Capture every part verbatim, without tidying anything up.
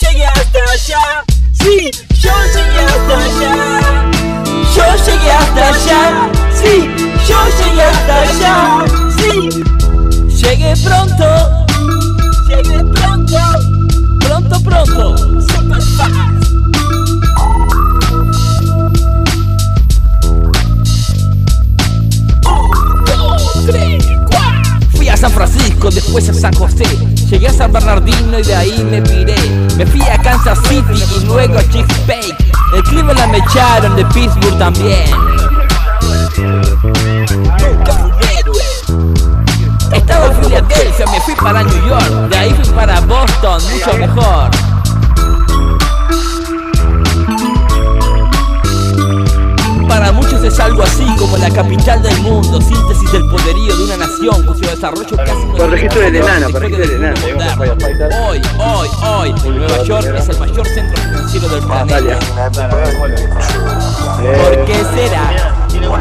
llegué hasta allá. Sí, yo llegué hasta allá. Yo llegué hasta allá. Sí, yo llegué hasta allá. Sí, llegué pronto. Llegué pronto. Pronto, pronto. Super fast. Un, dos, tres, cuatro. Fui a San Francisco, después a San José. Llegué a San Bernardino y de ahí me piré. Me fui a Kansas City y luego a Chesapeake. El Cleveland me echaron, de Pittsburgh también. Nunca fui un héroe. Estaba en Filadelfia, me fui para New York. De ahí fui para Boston, mucho mejor. Para muchos es algo así como la capital del mundo, síntesis del poderío de una nación cuyo desarrollo casi no por registro del enano, por registro del enano. Hoy, hoy, hoy, Nueva York es el mayor centro financiero del planeta. ¿Por qué será?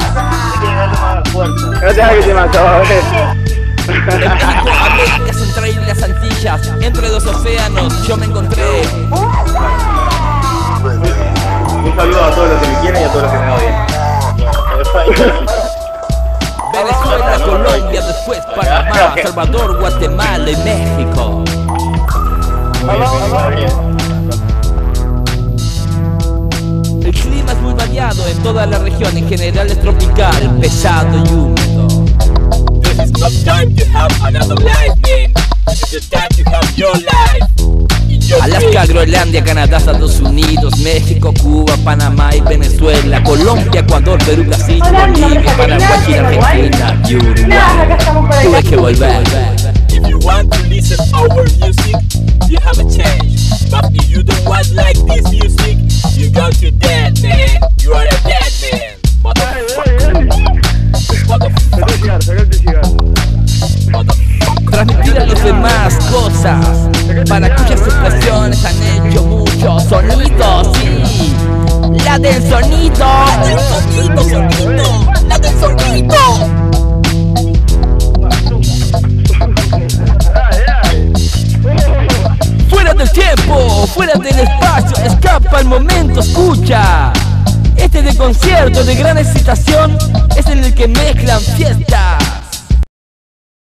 No te hagas que te mató, En México, América Central y las Antillas, entre dos océanos, yo me encontré. Un saludo a todos los que me quieren y a todos los que me odian. Venezuela, Colombia, después Panamá, Salvador, Guatemala y México. El clima es muy variado en toda la región, en general es tropical, pesado y húmedo. This is not time to have another life, man. This is the time to have your life. Alaska, Groenlandia, Canadá, Estados Unidos, México, Cuba, Panamá y Venezuela, Colombia, Ecuador, Perú, Brasil, Bolivia, Paraguay y Argentina y Uruguay. Tuve que volver. If you want to listen our music, you have a chance. But if you don't want like this music, you go to dead, man. You are a dead man. Motherfucker. Transmitir a los demás cosas para cuyas expresiones han hecho muchos sonidos, sí. La del sonido, la del sonido, sonido, la del sonido. Fuera del tiempo, fuera del espacio, escapa el momento, escucha. Este de concierto de gran excitación es en el que mezclan fiesta